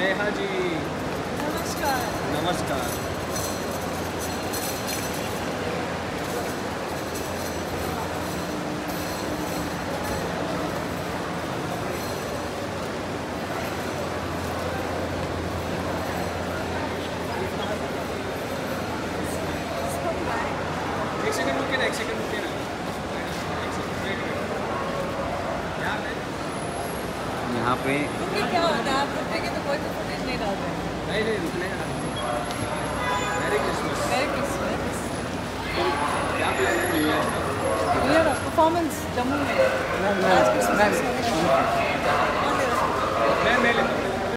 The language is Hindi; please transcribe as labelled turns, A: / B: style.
A: नेहा जी
B: नमस्कार।
A: नमस्कार। एक सेकंड रुकिए ना, एक सेकंड रुकिए ना, एक सेकंड वेट यहाँ पे
B: क्या होता है, आप रुकेंगे तो कोई भी फुटेज नहीं डालते।
A: नहीं रुकने का। Merry Christmas.
B: Merry Christmas.
A: क्या प्लान है न्यू ईयर का?
B: न्यू ईयर परफॉर्मेंस जम्मू में। आज क्रिसमस।
A: मैं